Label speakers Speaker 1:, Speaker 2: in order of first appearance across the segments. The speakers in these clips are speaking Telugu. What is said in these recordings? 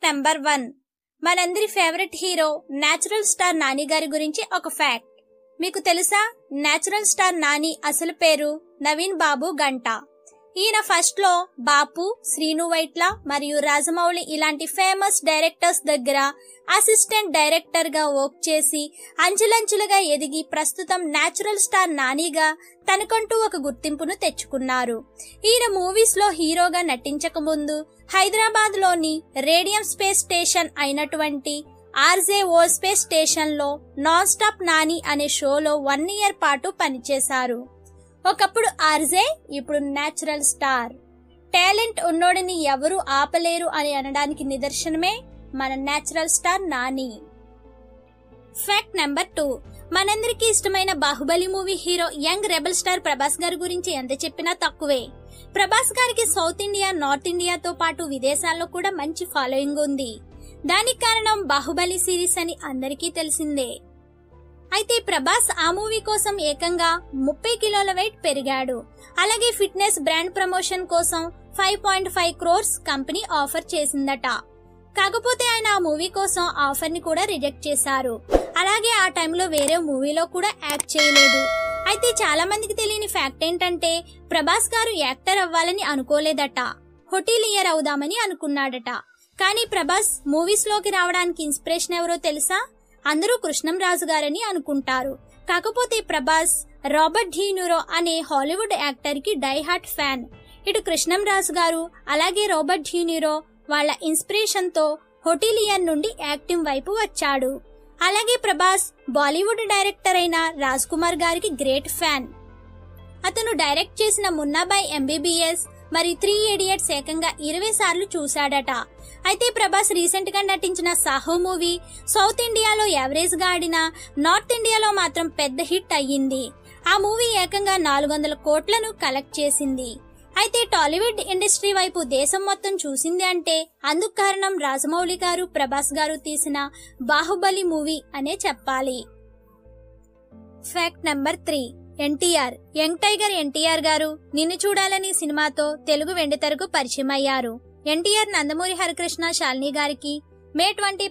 Speaker 1: నెంబర్ 1. మనందరి favourite hero natural star Nani గారి గురించి ఒక ఫ్యాక్ట్. మీకు తెలుసా? నేచురల్ స్టార్ నాని అసలు పేరు నవీన్ బాబు గంట. ఈయన ఫస్ట్ లో బాపు, శ్రీను వైట్ల మరియు రాజమౌళి ఇలాంటి ఫేమస్ డైరెక్టర్స్ దగ్గర అసిస్టెంట్ డైరెక్టర్ గా వర్క్ చేసి అంచులంచులుగా ఎదిగి ప్రస్తుతం నేచురల్ స్టార్ నానిగా తనకంటూ ఒక గుర్తింపును తెచ్చుకున్నారు. ఈయన మూవీస్ లో హీరోగా నటించక ముందు హైదరాబాద్ లోని రేడియం స్పేస్ స్టేషన్ అయినటువంటి RJO స్పేస్ స్టేషన్ లో నాన్ స్టాప్ నాని అనే షోలో 1 year పాటు పనిచేశారు. ఒకప్పుడు ఆర్జే, ఇప్పుడు నేచురల్ స్టార్. టాలెంట్ ఉన్నోడిని ఎవరు ఆపలేరు అని అనడానికి నిదర్శనమే మన natural star Nani. Fact number 2. మనందరికీ ఇష్టమైన Baahubali movie hero young rebel star Prabhas గారి గురించి ఎంత చెప్పినా తక్కువే. ప్రభాస్ గారికి సౌత్ ఇండియా, నార్త్ ఇండియాతో పాటు విదేశాల్లో కూడా మంచి ఫాలోయింగ్ ఉంది. దానికి కారణం బాహుబలి సిరీస్ అని అందరికీ తెలిసిందే. అయితే ప్రభాస్ ఆ మూవీ కోసం ఏకంగా 30 కిలోల వెయిట్ పెరిగాడు. అలాగే ఫిట్నెస్ బ్రాండ్ ప్రమోషన్ కోసం 5.5 crores కంపెనీ ఆఫర్ చేసిందట. కాకపోతే ఆయన ఆ మూవీ కోసం ఆఫర్ ని కూడా రిజెక్ట్ చేశారు. అలాగే ఆ టైంలో వేరే మూవీలో కూడా యాక్ట్ చేయలేదు. అయితే చాలా మందికి తెలియని ఫ్యాక్ట్ ఏంటంటే ప్రభాస్ గారు యాక్టర్ అవ్వాలని అనుకోలేదట, హోటలియర్ అవుదామని అనుకున్నాడట. కానీ ప్రభాస్ మూవీస్ లోకి రావడానికి ఇన్స్పిరేషన్ ఎవరో తెలుసా? అందరూ కృష్ణంరాజు గారని అనుకుంటారు. కాకపోతే ప్రభాస్ రాబర్ట్ డీనీరో అనే హాలీవుడ్ యాక్టర్ కి డై హార్ట్ ఫ్యాన్. ఇటు కృష్ణంరాజు గారు అలాగే రాబర్ట్ డీనీరో వాళ్ళ ఇన్స్పిరేషన్ తో హోటలియర్ నుండి యాక్టింగ్ వైపు వచ్చాడు. అలాగే ప్రభాస్ బాలీవుడ్ డైరెక్టర్ అయిన రాజ్ కుమార్ గారికి గ్రేట్ ఫ్యాన్. అతను డైరెక్ట్ చేసిన మున్నాబాయ్ MBBS మరి 3 Idiots ఏకంగా 20 సార్లు చూశాడట. అయితే ప్రభాస్ రీసెంట్ గా నటించిన సాహో మూవీ సౌత్ ఇండియాలో యావరేజ్ గా ఆడినా నార్త్ ఇండియాలో మాత్రం పెద్ద హిట్ అయ్యింది. ఆ మూవీ ఏకంగా 400 కోట్లను కలెక్ట్ చేసింది. అయితే టాలీవుడ్ ఇండస్ట్రీ వైపు దేశం మొత్తం చూసింది అంటే అందుకు కారణం రాజమౌళి గారు, ప్రభాస్ గారు తీసిన బాహుబలి మూవీ అనే చెప్పాలి. Fact number 3. NTR. Young tiger NTR గారు నిన్ను చూడాలని సినిమాతో తెలుగు వెండితెరకు పరిచయం అయ్యారు. ఎన్టీఆర్ నందమూరి హరికృష్ణ శాలిని గారికి మే 20,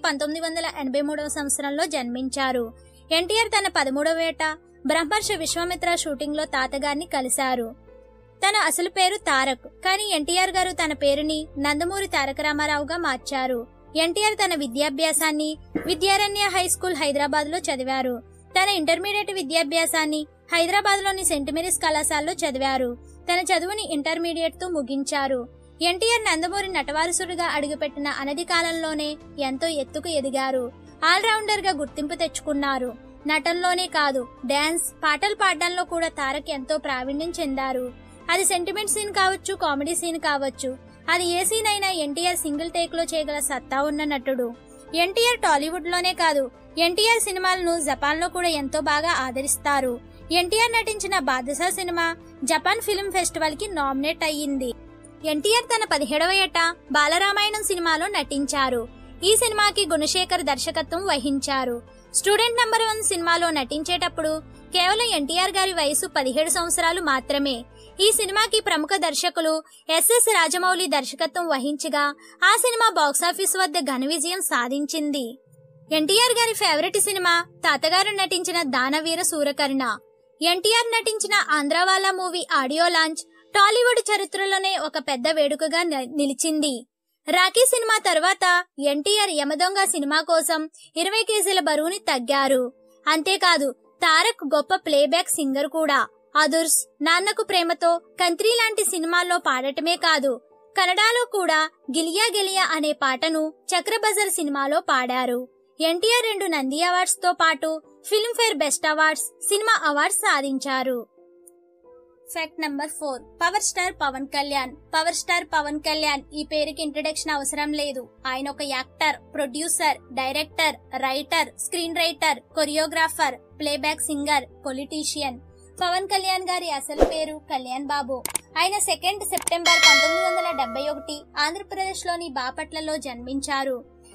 Speaker 1: 1983 సంవత్సరంలో జన్మించారు. ఎన్టీఆర్ తన 13వ ఏట బ్రహ్మర్షి విశ్వామిత్ర షూటింగ్ లో తాతగారిని కలిశారు. తన అసలు పేరు తారక్, కానీ ఎన్టీఆర్ గారు తన పేరుని నందమూరి తారక రామారావుగా మార్చారు. ఎన్టీఆర్ తన విద్యాభ్యాసాన్ని విద్యారణ్య హై స్కూల్ హైదరాబాద్ లో చదివారు. తన ఇంటర్మీడియట్ విద్యాభ్యాసాన్ని హైదరాబాద్ లోని సెయింట్ మేరీస్ కళాశాలలో చదివారు. తన చదువుని ఇంటర్మీడియట్ తో ముగించారు. ఎన్టీఆర్ నందమూరి నటవారసుడిగా అడుగుపెట్టిన అనతి కాలంలోనే ఎంతో ఎత్తుకు ఎదిగారు. ఆల్రౌండర్ గా గుర్తింపు తెచ్చుకున్నారు. నటనలోనే కాదు, డాన్స్, పాటలు పాడడంలో కూడా తారక్ ఎంతో ప్రావీణ్యం చెందారు. అది సెంటిమెంట్ సీన్ కావచ్చు, కామెడీ సీన్ కావచ్చు, అది ఏ సీన్ అయినా ఎన్టీఆర్ సింగిల్ టేక్ లో చేయగల సత్తా ఉన్న నటుడు. ఎన్టీఆర్ టాలీవుడ్ లోనే కాదు, ఎన్టీఆర్ సినిమాలను జపాన్ లో కూడా ఎంతో బాగా ఆదరిస్తారు. ఎన్టీఆర్ నటించిన Baadshah cinema Japan film festival కి నామినేట్ అయ్యింది. ఎన్టీఆర్ తన 17వ ఏట బాలరామాయణం సినిమాలో నటించారు. ఈ సినిమాకి గుణశేఖర్ దర్శకత్వం వహించారు. స్టూడెంట్ నెంబర్ 1 సినిమాలో నటించేటప్పుడు కేవలం ఎన్టీఆర్ గారి వయసు 17 సంవత్సరాలు మాత్రమే. ఈ సినిమాకి ప్రముఖ దర్శకులు SS రాజమౌళి దర్శకత్వం వహించగా ఆ సినిమా బాక్సాఫీస్ వద్ద ఘన విజయం సాధించింది. ఎన్టీఆర్ గారి ఫేవరెట్ సినిమా తాతగారు నటించిన దానవీర సూరకర్ణ. ఎన్టీఆర్ నటించిన Andhrawala movie audio launch Tollywood చరిత్రలోనే ఒక పెద్ద వేడుకగా నిలిచింది. రాఖీ సినిమా తర్వాత ఎన్టీఆర్ యమదొంగ సినిమా కోసం 20 కేజీల బరువుని తగ్గారు. అంతేకాదు తారక్ గొప్ప ప్లేబ్యాక్ సింగర్ కూడా. అదుర్స్, నాన్నకు ప్రేమతో, కంత్రీ లాంటి సినిమాల్లో పాడటమే కాదు, కన్నడలో కూడా గిలియా గిలియా అనే పాటను చక్రబజార్ సినిమాలో పాడారు. ఎన్టీఆర్ 2 నంది అవార్డ్స్ తో పాటు Filmfare best awards, cinema awards సాధించారు. Fact number 4. Power star Pawan Kalyan. Power star Pawan Kalyan ఈ పేరుకి ఇంట్రడక్షన్ అవసరం లేదు. ఆయన ఒక actor, producer, director, writer, screen writer, choreographer, playback singer, politician. Pawan Kalyan గారి అసలు పేరు కళ్యాణ్ బాబు. ఆయన 2 సెప్టెంబర్ 1971 ఆంధ్రప్రదేశ్ లోని బాపట్లలో జన్మించారు.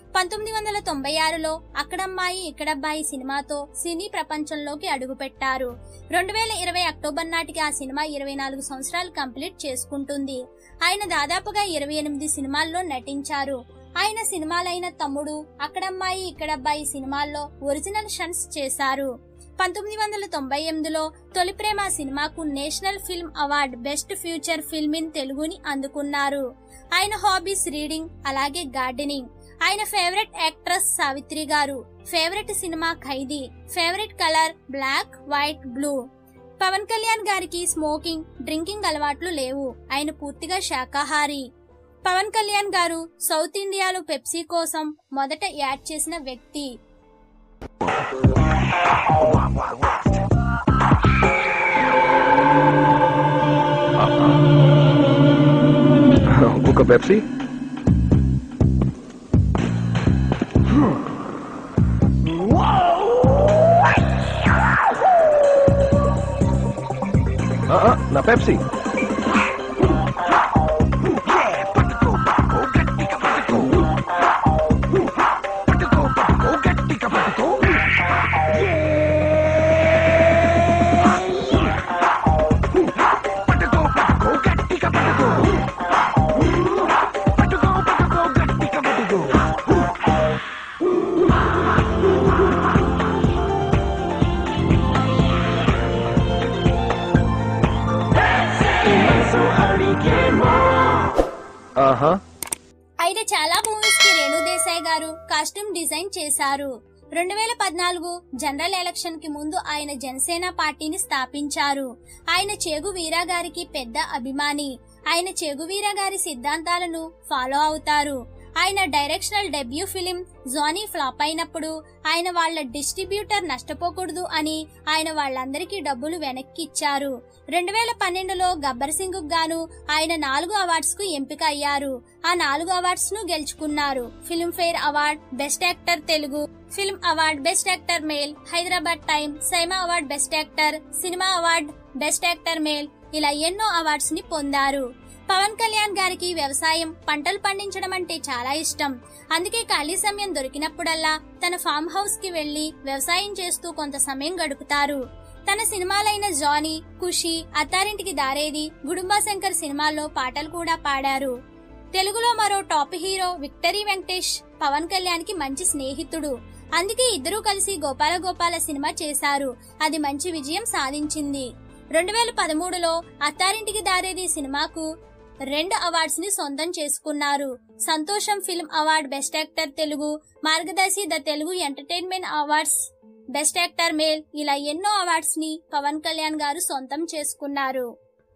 Speaker 1: 1996లో అక్కడమ్మాయి ఇక్కడబ్బాయి సినిమాతో సినీ ప్రపంచంలోకి అడుగుపెట్టారు. 2020 అక్టోబర్ నాటికి ఆ సినిమా 24 సంవత్సరాలు కంప్లీట్ చేసుకుంటుంది. ఆయన దాదాపుగా 28 సినిమాల్లో నటించారు. ఆయన సినిమాలైన తమ్ముడు, అక్కడమ్మాయి ఇక్కడబ్బాయి సినిమాల్లో ఒరిజినల్ షన్స్ చేశారు. 1998లో తొలి ప్రేమ సినిమాకు national film award best feature film in తెలుగుని అందుకున్నారు. ఆయన హాబీస్ రీడింగ్, అలాగే గార్డెనింగ్. ఆయన ఫేవరెట్ యాక్ట్రెస్ సావిత్రి గారు. Favourite cinema Khaidi. Favourite colour black, white, blue. Pawan Kalyan గారికి స్మోకింగ్, డ్రింకింగ్ అలవాట్లు లేవు. ఆయన పూర్తిగా శాకాహారి. పవన్ కళ్యాణ్ గారు సౌత్ ఇండియాలో పెప్సీ కోసం మొదట యాడ్ చేసిన వ్యక్తి.
Speaker 2: ఒక పెప్సీ. నా పెప్సీ.
Speaker 1: అయితే చాలా మూవీస్ కి రేణు దేశాయ్ గారు కాస్ట్యూమ్ డిజైన్ చేశారు. 2014 జనరల్ ఎలక్షన్ కి ముందు ఆయన జనసేన పార్టీని స్థాపించారు. ఆయన చేగు వీరా గారికి పెద్ద అభిమాని. ఆయన చేగు వీరా గారి సిద్ధాంతాలను ఫాలో అవుతారు. ఆయన directional debut film Johnny flop అయినప్పుడు ఆయన వాళ్ళ డిస్ట్రిబ్యూటర్ నష్టపోకూడదు అని ఆయన వాళ్ళందరికీ డబ్బులు వెనక్కి ఇచ్చారు. 2012లో గబ్బర్ సింగ్ గాను ఆయన 4 అవార్డ్స్ కు ఎంపిక అయ్యారు. ఆ 4 అవార్డ్స్ ను గెలుచుకున్నారు. Filmfare award best actor Telugu, film award best actor male, Hyderabad time, SIIMA award best actor, cinema award best actor male, ఇలా ఎన్నో అవార్డ్స్ ని పొందారు. పవన్ కళ్యాణ్ గారికి వ్యవసాయం, పంటలు పండించడం అంటే చాలా ఇష్టం. అందుకే ఖాళీ సమయం దొరికినప్పుడల్లా తన ఫామ్ హౌస్ కి వెళ్లి వ్యవసాయం చేస్తూ కొంత సమయం గడుపుతారు. తన సినిమాలైన జానీ, ఖుషి, అత్తారింటికి దారేది, గుడుంబా శంకర్ సినిమాల్లో పాటలు కూడా పాడారు. తెలుగులో మరో top hero victory Venkatesh Pawan Kalyan కి మంచి స్నేహితుడు. అందుకే ఇద్దరూ కలిసి గోపాల గోపాల సినిమా చేశారు. అది మంచి విజయం సాధించింది. 2013లో అత్తారింటికి దారేది సినిమాకు 2 అవార్డ్స్ ని సొంతం చేసుకున్నారు. Santosham film award best actor Telugu, Margadarsi the Telugu entertainment awards best actor male, ఇలా ఎన్నో అవార్డ్స్ ని పవన్ కళ్యాణ్ గారు సొంతం చేసుకున్నారు.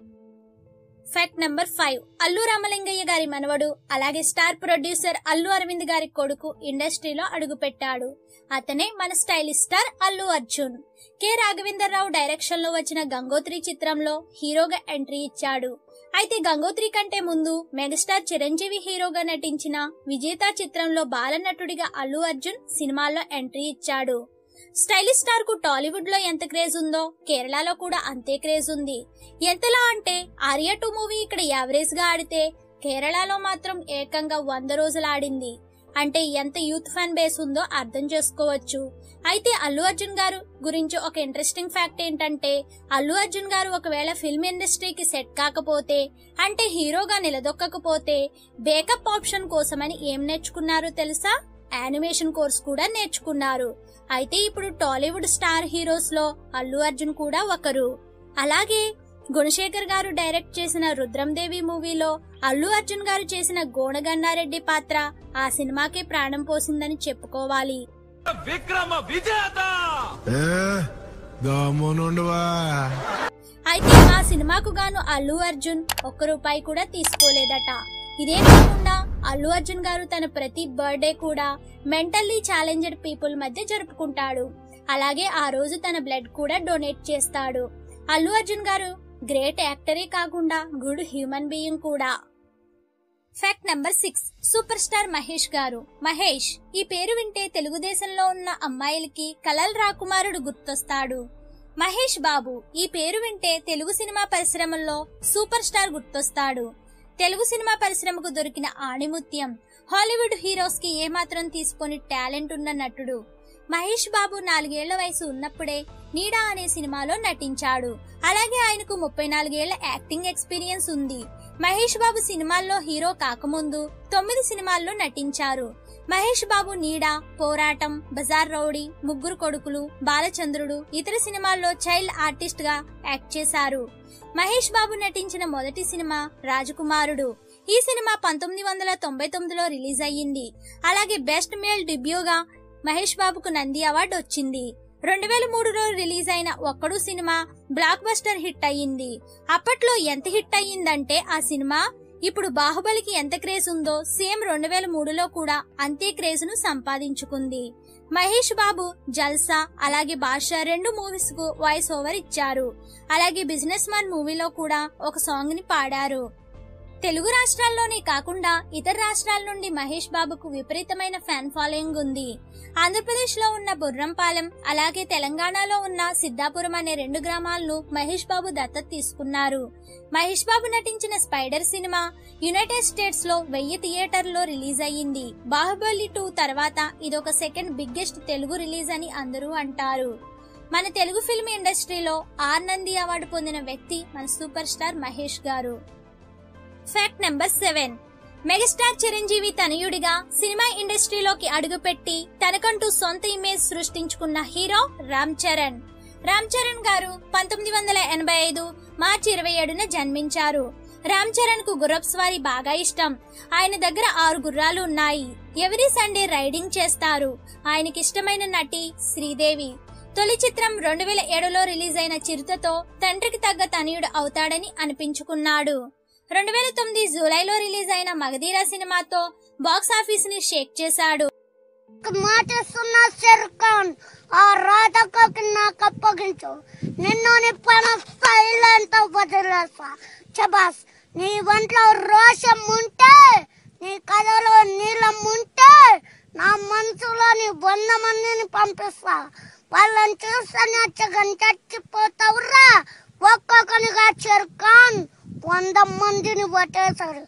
Speaker 1: Fact number 5. అల్లు రామలింగయ్య గారి మనవడు, అలాగే స్టార్ ప్రొడ్యూసర్ అల్లు అరవింద్ గారి కొడుకు ఇండస్ట్రీలో అడుగుపెట్టాడు. అతనే మన stylish star Allu Arjun. K Raghavendra Rao direction లో వచ్చిన గంగోత్రి చిత్రంలో హీరోగా ఎంట్రీ ఇచ్చాడు. అయితే గంగోత్రి కంటే ముందు మెగాస్టార్ చిరంజీవి హీరోగా నటించిన విజేత చిత్రంలో బాలనటుడిగా అల్లు అర్జున్ సినిమాల్లో ఎంట్రీ ఇచ్చాడు. స్టైలిష్ స్టార్ కు టాలీవుడ్ లో ఎంత క్రేజ్ ఉందో కేరళలో కూడా అంతే క్రేజ్ ఉంది. ఎంతలా అంటే ఆర్య 2 మూవీ ఇక్కడ యావరేజ్ గా ఆడితే కేరళలో మాత్రం ఏకంగా 100 రోజులు ఆడింది. అంటే ఎంత యూత్ ఫ్యాన్ బేస్ ఉందో అర్థం చేసుకోవచ్చు. అయితే అల్లు అర్జున్ గారు గురించి ఒక ఇంట్రెస్టింగ్ ఫ్యాక్ట్ ఏంటంటే, అల్లు అర్జున్ గారు ఒకవేళ ఫిల్మ్ ఇండస్ట్రీకి సెట్ కాకపోతే, అంటే హీరోగా నిలదొక్కకపోతే బేకప్ ఆప్షన్ కోసమని ఏం నేర్చుకున్నారో తెలుసా? యానిమేషన్ కోర్స్ కూడా నేర్చుకున్నారు. అయితే ఇప్పుడు టాలీవుడ్ స్టార్ హీరోస్ లో అల్లు అర్జున్ కూడా ఒకరు. అలాగే గుణశేఖర్ గారు డైరెక్ట్ చేసిన రుద్రందేవి మూవీలో అల్లు అర్జున్ గారు చేసిన గోనగన్నారెడ్డి పాత్ర ఆ సినిమాకే ప్రాణం పోసిందని చెప్పుకోవాలి. అయితే ఆ సినిమాకు గాను అల్లు అర్జున్ ₹1 కూడా తీసుకోలేదట. ఇదే కాకుండా అల్లు అర్జున్ గారు తన ప్రతి బర్త్డే కూడా మెంటల్లీ ఛాలెంజ్డ్ పీపుల్ మధ్య జరుపుకుంటాడు. అలాగే ఆ రోజు తన బ్లడ్ కూడా డొనేట్ చేస్తాడు. అల్లు అర్జున్ గారు గ్రేట్ యాక్టరే కాకుండా గుడ్ హ్యూమన్ బీయింగ్ కూడా. Fact number 6. Super star Mahesh గారు. మహేష్ ఈ పేరు వింటే తెలుగుదేశంలో ఉన్న అమ్మాయిలకి కలల్ రాకుమారుడు గుర్తొస్తాడు. మహేష్ బాబు ఈ పేరు వింటే తెలుగు సినిమా పరిశ్రమల్లో సూపర్ స్టార్ గుర్తొస్తాడు. తెలుగు సినిమా పరిశ్రమకు దొరికిన ఆణిముత్యం. హాలీవుడ్ హీరోస్ కి ఏమాత్రం తీసుకొని టాలెంట్ ఉన్న నటుడు. మహేష్ బాబు 4 ఏళ్ల వయసు ఉన్నప్పుడే నీడ అనే సినిమాలో నటించాడు. అలాగే ఆయనకు 34 ఏళ్ల యాక్టింగ్ ఎక్స్పీరియన్స్ ఉంది. మహేష్ బాబు సినిమాల్లో హీరో కాకముందు 9 సినిమాల్లో నటించారు. మహేష్ బాబు నీడ, పోరాటం, బజార్ రౌడీ, ముగ్గురు కొడుకులు, బాలచంద్రుడు ఇతర సినిమాల్లో చైల్డ్ ఆర్టిస్ట్ గా యాక్ట్ చేశారు. మహేష్ బాబు నటించిన మొదటి సినిమా రాజకుమారుడు. ఈ సినిమా 1999లో రిలీజ్ అయ్యింది. అలాగే బెస్ట్ మేల్ డెబ్యూగా మహేష్ బాబుకు నంది అవార్డు వచ్చింది. 2003లో రిలీజ్ అయిన ఒక్కడు సినిమా బ్లాక్ బస్టర్ హిట్ అయ్యింది. అప్పట్లో ఎంత హిట్ అయ్యిందంటే ఆ సినిమా ఇప్పుడు బాహుబలికి ఎంత క్రేజ్ ఉందో సేమ్ 2003లో కూడా అంతే క్రేజ్ ను సంపాదించుకుంది. మహేష్ బాబు జల్సా అలాగే బాద్షా 2 మూవీస్ కు వాయిస్ ఓవర్ ఇచ్చారు. అలాగే బిజినెస్ మ్యాన్ మూవీలో కూడా ఒక సాంగ్ ని పాడారు. తెలుగు రాష్ట్రాల్లోనే కాకుండా ఇతర రాష్ట్రాల నుండి మహేష్ బాబుకు విపరీతమైన ఫ్యాన్ ఫాలోయింగ్ ఉంది. ఆంధ్రప్రదేశ్ లో ఉన్న బుర్రంపాలెం అలాగే తెలంగాణలో ఉన్న సిద్ధాపురం అనే 2 గ్రామాలను మహేష్ బాబు దత్తత తీసుకున్నారు. మహేష్ బాబు నటించిన స్పైడర్ సినిమా యునైటెడ్ స్టేట్స్ లో 1000 థియేటర్లో రిలీజ్ అయ్యింది. బాహుబలి 2 తర్వాత ఇదొక సెకండ్ బిగ్గెస్ట్ తెలుగు రిలీజ్ అని అందరూ అంటారు. మన తెలుగు ఫిల్మ్ ఇండస్ట్రీలో 6 నంది అవార్డు పొందిన వ్యక్తి మన సూపర్ స్టార్ మహేష్ గారు. Fact number 7. మెగాస్టార్ చిరంజీవి తనయుడిగా సినిమా ఇండస్ట్రీలోకి అడుగుపెట్టి తనకంటూ సొంత ఇమేజ్ సృష్టించుకున్న హీరో రామ్ చరణ్. రామ్ చరణ్ గారు 1985 మార్చి 27న జన్మించారు. రామ్ చరణ్ కు గుర్రపు స్వారీ బాగా ఇష్టం. ఆయన దగ్గర 6 గుర్రాలు ఉన్నాయి. ఎవ్రీ సండే రైడింగ్ చేస్తారు. ఆయనకి ఇష్టమైన నటి శ్రీదేవి. తొలి చిత్రం 2007లో రిలీజ్ అయిన చిరుతతో తండ్రికి తగ్గ తనయుడు అవుతాడని అనిపించుకున్నాడు. 2009 జూలైలో రిలీజ్ అయిన మగధీర సినిమాతో బాక్స్ ఆఫీస్ ని షేక్ చేశాడు.
Speaker 2: ఆ రాధకి నాకు అప్పగించు, నిన్ను నీ పైన సైలెంట్ వదిలేస్తా. చబాస్, నీ ఒంట్లో రోషం ఉంటే, నీ కథలో నీలం ఉంటే, నా మనసులో నీ 100 మందిని పంపిస్తా. వాళ్ళని చూస్తే నచ్చగని చచ్చిపోతావురా. ఒక్కొక్కనిగా చెరుకాన్ 100 మందిని పట్టేశారు.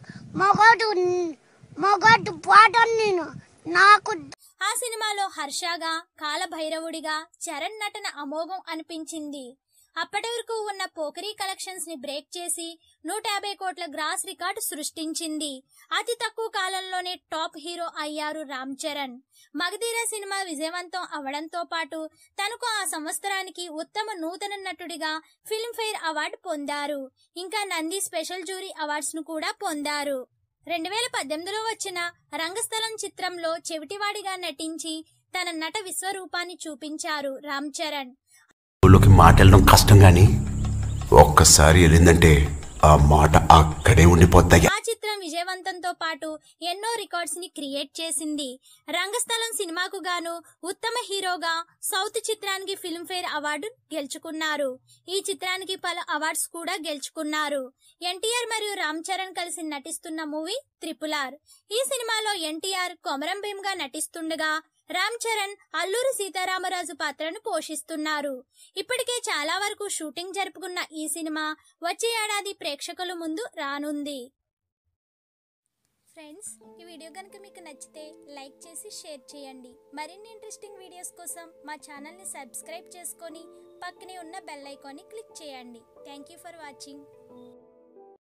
Speaker 2: మొగడు పాటను నేను నాకు.
Speaker 1: ఆ సినిమాలో హర్షగా, కాలభైరవుడిగా చరణ్ నటన అమోఘం అనిపించింది. అప్పటి వరకు ఉన్న పోకరీ కలెక్షన్స్ ని బ్రేక్ చేసి 150 కోట్ల గ్రాస్ రికార్డు సృష్టించింది. అతి తక్కువ కాలంలోనే టాప్ హీరో అయ్యారు రామ్ చరణ్. మగధీర సినిమా విజయవంతం అవడంతో పాటు తనకు ఆ సంవత్సరానికి ఉత్తమ నూతన నటుడిగా ఫిల్మ్ఫేర్ అవార్డు పొందారు. ఇంకా నంది స్పెషల్ జ్యూరీ అవార్డ్స్ ను కూడా పొందారు. 2018లో వచ్చిన రంగస్థలం చిత్రంలో చెవిటివాడిగా నటించి తన నట విశ్వరూపాన్ని చూపించారు రామ్ చరణ్.
Speaker 3: మాట్లాడడం కష్టం గాని ఒక్కసారి వెళ్ళిందంటే ఆ మాట అక్కడే ఉండిపోతాయి.
Speaker 1: ఆ చిత్రం విజయవంతంతో పాటు ఎన్నో రికార్డ్స్ ని క్రియేట్ చేసింది. రంగస్థలం సినిమాకు గాను ఉత్తమ హీరోగా సౌత్ చిత్రానికి ఫిల్మ్ఫేర్ అవార్డు గెలుచుకున్నారు. ఈ చిత్రానికి పలు అవార్డ్స్ కూడా గెలుచుకున్నారు. ఎన్టీఆర్ మరియు రామ్ చరణ్ కలిసి నటిస్తున్న మూవీ RRR. ఈ సినిమాలో ఎన్టీఆర్ కొమరం భీమ్ గా నటిస్తుండగా రామ్ చరణ్ అల్లూరి సీతారామరాజు పాత్రను పోషిస్తున్నారు. ఇప్పటికే చాలా వరకు షూటింగ్ జరుపుకున్న ఈ సినిమా వచ్చే ఏడాది ప్రేక్షకుల ముందు రానుంది. ఫ్రెండ్స్, ఈ వీడియో కనుక మీకు నచ్చితే లైక్ చేసి షేర్ చేయండి. మరిన్ని ఇంట్రెస్టింగ్ వీడియోస్ కోసం మా ఛానల్ని సబ్స్క్రైబ్ చేసుకొని పక్కనే ఉన్న బెల్ ఐకాన్ని క్లిక్ చేయండి. Thank you for watching.